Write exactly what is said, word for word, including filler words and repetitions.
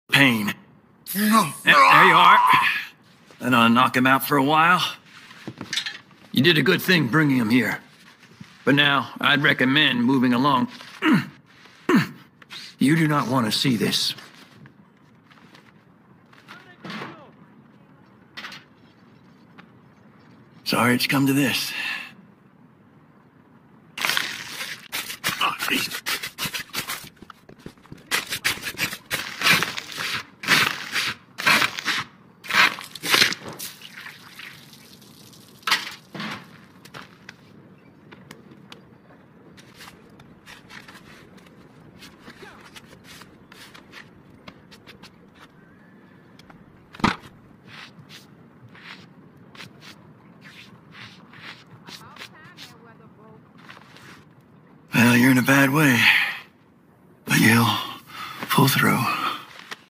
pain. There there you are. And I'll knock him out for a while. You did a good thing bringing him here. But now, I'd recommend moving along. You do not want to see this. Sorry it's come to this. Oh, Jesus. Well, you're in a bad way, but you'll pull through.